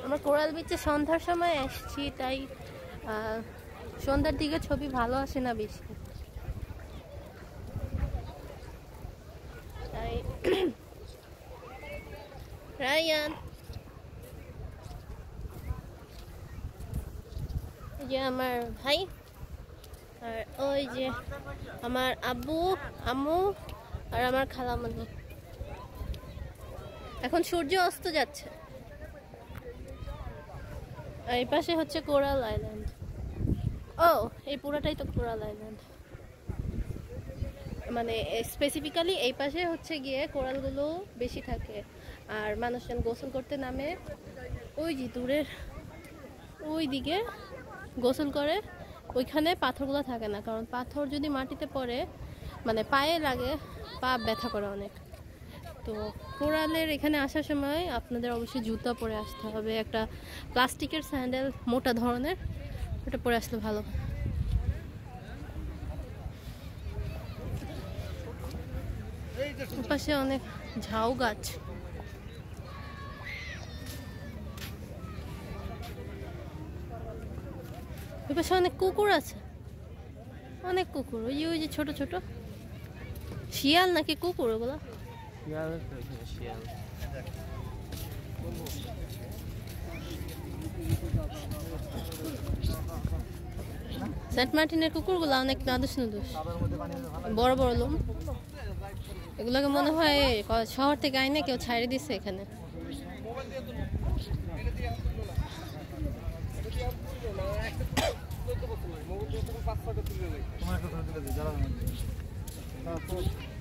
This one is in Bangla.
আমরা কোরাল বিচে সন্ধ্যার সময় আসছি, তাই সন্ধ্যার দিকে ছবি ভালো আসে না বেশি। তাই রায়ান, এই যে আমার ভাই, আর ওই যে আমার আব্বু আম্মু আর আমার খালামণি। এখন সূর্য অস্ত যাচ্ছে। আর এই পাশে হচ্ছে কোরাল আইল্যান্ড। ও, এই পুরোটাই তো কোরাল আইল্যান্ড, মানে স্পেসিফিক্যালি এই পাশে হচ্ছে গিয়ে কোরালগুলো বেশি থাকে। আর মানুষজন গোসল করতে নামে ওই যে দূরের ওই দিকে গোসল করে। ওইখানে পাথরগুলো থাকে না, কারণ পাথর যদি মাটিতে পড়ে মানে পায়ে লাগে, পা ব্যথা করে অনেক। তো কোরালের এখানে আসার সময় আপনাদের অবশ্যই জুতা পরে আসতে হবে, একটা প্লাস্টিকের স্যান্ডেল মোটা ধরনের, ওটা পরে আসলে ভালো। পাশে অনেক ঝাউ গাছ। ওই পাশে অনেক কুকুর আছে, অনেক কুকুর। ওই যে ছোট ছোট শিয়াল নাকি কুকুর ওগুলো? শিয়াল। সেন্ট মার্টিনের কুকুরগুলো অনেক নাদুস নাদুস, বড় বড় লোম। এগুলোকে মনে হয় শহর থেকে আইনে কেউ ছাড়িয়ে দিচ্ছে এখানে। তোমার